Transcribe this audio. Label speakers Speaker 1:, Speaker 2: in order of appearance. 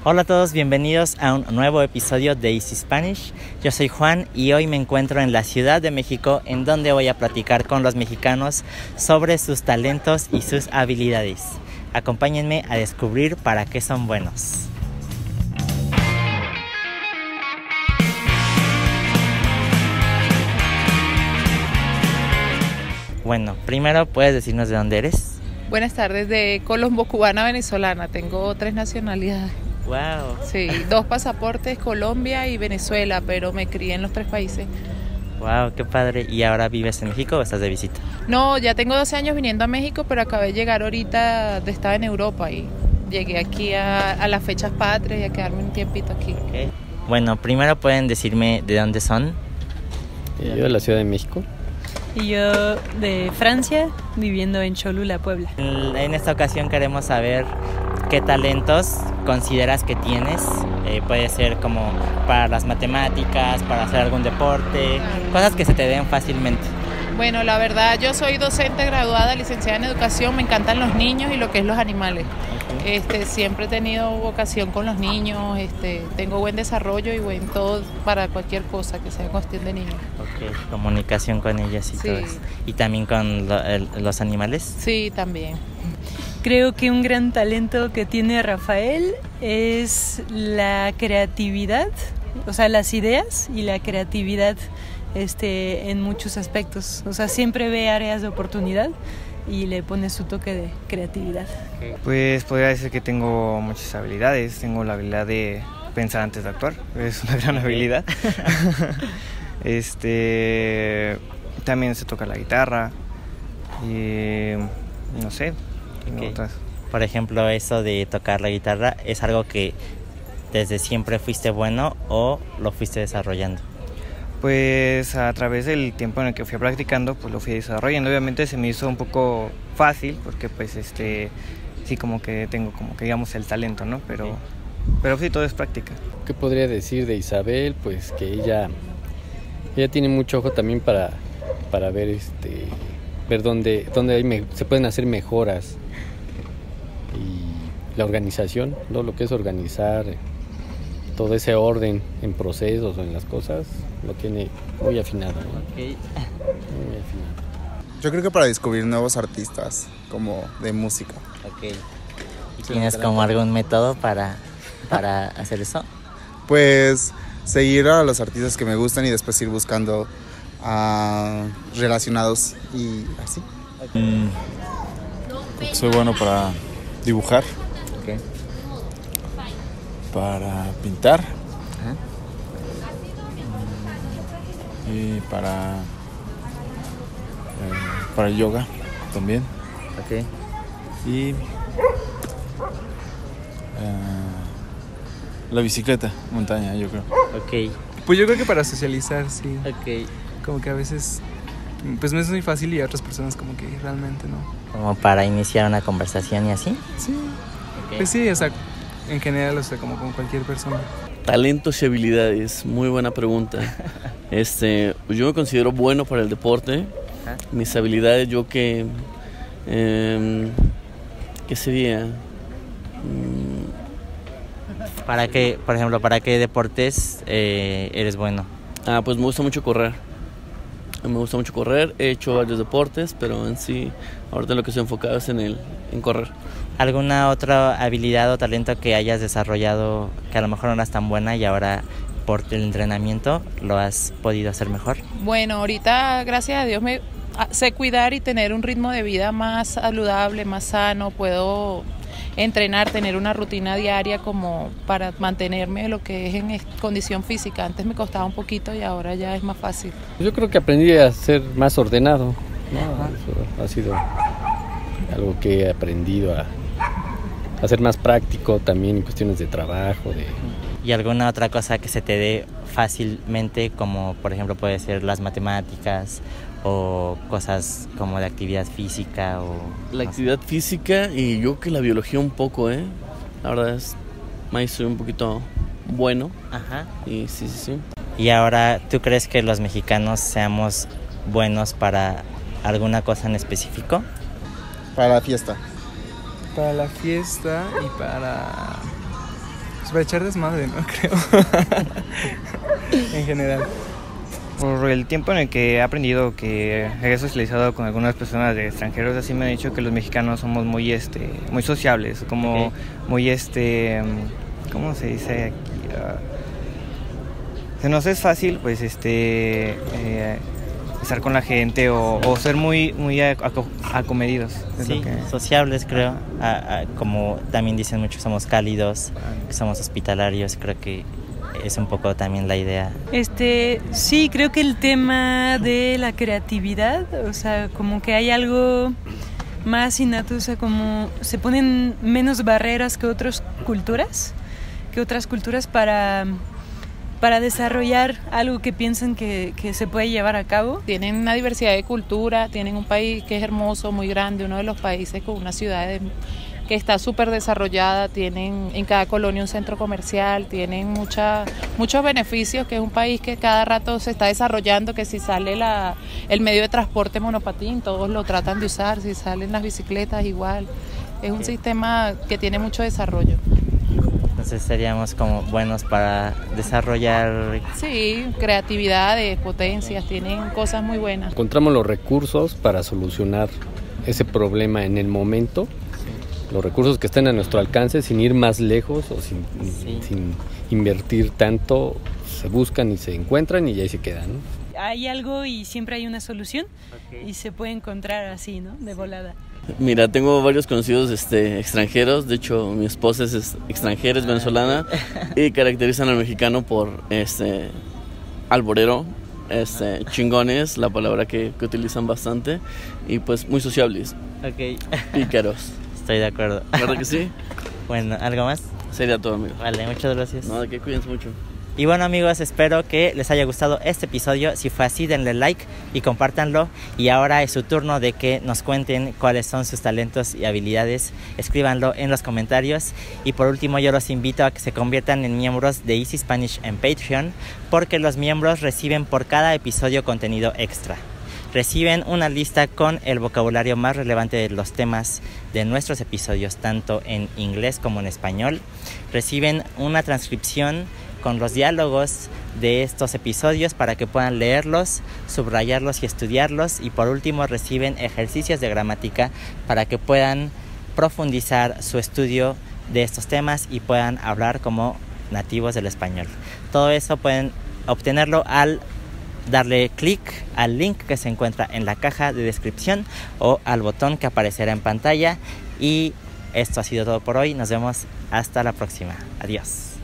Speaker 1: Hola a todos, bienvenidos a un nuevo episodio de Easy Spanish. Yo soy Juan y hoy me encuentro en la Ciudad de México, en donde voy a platicar con los mexicanos sobre sus talentos y sus habilidades. Acompáñenme a descubrir para qué son buenos. Bueno, primero, ¿puedes decirnos de dónde eres?
Speaker 2: Buenas tardes, de Colombo, cubana, venezolana. Tengo 3 nacionalidades.
Speaker 1: Wow.
Speaker 2: Sí, 2 pasaportes, Colombia y Venezuela, pero me crié en los 3 países.
Speaker 1: Wow, qué padre. ¿Y ahora vives en México o estás de visita?
Speaker 2: No, ya tengo 12 años viniendo a México, pero acabé de llegar ahorita estaba en Europa y llegué aquí a las fechas patrias y a quedarme un tiempito aquí.
Speaker 1: Okay. Bueno, primero pueden decirme de dónde son.
Speaker 3: Yo de la Ciudad de México.
Speaker 4: Y yo de Francia, viviendo en Cholula, Puebla.
Speaker 1: En esta ocasión queremos saber qué talentos consideras que tienes. Puede ser como para las matemáticas, para hacer algún deporte, cosas que se te den fácilmente.
Speaker 2: Bueno, la verdad, yo soy docente graduada, licenciada en educación, me encantan los niños y lo que es los animales. Siempre he tenido vocación con los niños, tengo buen desarrollo y buen todo para cualquier cosa que sea cuestión de niños.
Speaker 1: Ok, comunicación con ellas y
Speaker 2: Sí.
Speaker 1: todo eso. ¿Y también con los animales?
Speaker 2: Sí, también.
Speaker 4: Creo que un gran talento que tiene Rafael es la creatividad, o sea, las ideas y la creatividad en muchos aspectos. O sea, siempre ve áreas de oportunidad y le pone su toque de creatividad.
Speaker 5: Pues podría decir que tengo muchas habilidades. Tengo la habilidad de pensar antes de actuar. Es una gran habilidad. También se toca la guitarra. Y no sé, tengo otras.
Speaker 1: Por ejemplo, eso de tocar la guitarra, ¿es algo que desde siempre fuiste bueno o lo fuiste desarrollando?
Speaker 5: Pues a través del tiempo en el que fui practicando, pues lo fui desarrollando. Obviamente se me hizo un poco fácil porque pues sí como que tengo como que digamos el talento, ¿no? Pero sí, todo es práctica.
Speaker 3: ¿Qué podría decir de Isabel? Pues que ella tiene mucho ojo también para ver ver dónde se pueden hacer mejoras. Y la organización, ¿no? Lo que es organizar todo ese orden en procesos o en las cosas, lo tiene muy afinado, ¿no?
Speaker 1: Okay.
Speaker 3: Muy afinado.
Speaker 6: Yo creo que para descubrir nuevos artistas, como de música.
Speaker 1: Ok. ¿Y tienes como algún método para hacer eso?
Speaker 6: Pues seguir a los artistas que me gustan y después ir buscando relacionados y así.
Speaker 7: Soy bueno para dibujar,
Speaker 1: Okay.
Speaker 7: para pintar.
Speaker 1: Ajá.
Speaker 7: Y para yoga también.
Speaker 1: Okay.
Speaker 7: Y la bicicleta, montaña, yo creo.
Speaker 1: Ok.
Speaker 8: Pues yo creo que para socializar, sí.
Speaker 1: Ok.
Speaker 8: Como que a veces, pues no es muy fácil y a otras personas como que realmente no.
Speaker 1: Como para iniciar una conversación y así.
Speaker 8: Sí,
Speaker 1: Okay.
Speaker 8: pues sí, o sea, en general, o sea, como con cualquier persona.
Speaker 9: Talentos y habilidades, muy buena pregunta. Pues yo me considero bueno para el deporte.
Speaker 1: Ajá.
Speaker 9: Mis habilidades, yo que ¿qué sería?
Speaker 1: ¿Para qué, por ejemplo, para qué deportes eres bueno?
Speaker 9: Pues me gusta mucho correr. He hecho varios deportes, pero en sí, ahorita lo que estoy enfocado es en correr.
Speaker 1: ¿Alguna otra habilidad o talento que hayas desarrollado que a lo mejor no eras tan buena y ahora por el entrenamiento lo has podido hacer mejor?
Speaker 2: Bueno, ahorita, gracias a Dios, me sé cuidar y tener un ritmo de vida más saludable, más sano. Puedo entrenar, tener una rutina diaria como para mantenerme lo que es en condición física. Antes me costaba un poquito y ahora ya es más fácil.
Speaker 3: Yo creo que aprendí a ser más ordenado, ¿no? Eso ha sido algo que he aprendido a ser más práctico también en cuestiones de trabajo.
Speaker 1: ¿Y alguna otra cosa que se te dé fácilmente, como por ejemplo puede ser las matemáticas o cosas como de actividad física?
Speaker 9: La actividad física y yo que la biología un poco, La verdad es, ahí soy un poquito bueno.
Speaker 1: Ajá.
Speaker 9: Y sí.
Speaker 1: ¿Y ahora tú crees que los mexicanos seamos buenos para alguna cosa en específico?
Speaker 6: Para la fiesta.
Speaker 8: Para la fiesta y para para echar desmadre, ¿no? Creo. En general.
Speaker 5: Por el tiempo en el que he aprendido, que he socializado con algunas personas de extranjeros, así me han dicho que los mexicanos somos muy muy sociables, como muy ¿cómo se dice aquí? Se nos es fácil pues estar con la gente o ser muy acomedidos.
Speaker 1: Sí, sociables creo, como también dicen muchos, somos cálidos, somos hospitalarios, creo que es un poco también la idea.
Speaker 4: Sí, creo que el tema de la creatividad, o sea, como que hay algo más innato, o sea, como se ponen menos barreras que otras culturas para desarrollar algo que piensan que se puede llevar a cabo.
Speaker 2: Tienen una diversidad de cultura, tienen un país que es hermoso, muy grande, uno de los países con una ciudad que está súper desarrollada, tienen en cada colonia un centro comercial, tienen muchos beneficios, que es un país que cada rato se está desarrollando, que si sale el medio de transporte monopatín, todos lo tratan de usar, si salen las bicicletas igual, es un sistema que tiene mucho desarrollo.
Speaker 1: Entonces seríamos como buenos para desarrollar...
Speaker 2: Sí, creatividades, potencias, tienen cosas muy buenas.
Speaker 3: Encontramos los recursos para solucionar ese problema en el momento, los recursos que estén a nuestro alcance sin ir más lejos o sin invertir tanto, se buscan y se encuentran y ahí se quedan, ¿no?
Speaker 4: Hay algo y siempre hay una solución y se puede encontrar así, ¿no? De volada.
Speaker 9: Mira, tengo varios conocidos extranjeros, de hecho mi esposa es extranjera, es venezolana y caracterizan al mexicano por alborero, chingones, la palabra que utilizan bastante, y pues muy sociables, pícaros.
Speaker 1: Estoy de acuerdo.
Speaker 9: ¿Verdad que sí?
Speaker 1: Bueno, ¿algo más?
Speaker 9: Sería todo, amigo.
Speaker 1: Vale, muchas gracias.
Speaker 9: No, de que cuídense mucho.
Speaker 1: Y bueno, amigos, espero que les haya gustado este episodio. Si fue así, denle like y compártanlo. Y ahora es su turno de que nos cuenten cuáles son sus talentos y habilidades. Escríbanlo en los comentarios. Y por último, yo los invito a que se conviertan en miembros de Easy Spanish en Patreon, porque los miembros reciben por cada episodio contenido extra. Reciben una lista con el vocabulario más relevante de los temas de nuestros episodios, tanto en inglés como en español. Reciben una transcripción con los diálogos de estos episodios para que puedan leerlos, subrayarlos y estudiarlos. Y por último, reciben ejercicios de gramática para que puedan profundizar su estudio de estos temas y puedan hablar como nativos del español. Todo eso pueden obtenerlo al darle clic al link que se encuentra en la caja de descripción o al botón que aparecerá en pantalla. Y esto ha sido todo por hoy. Nos vemos hasta la próxima. Adiós.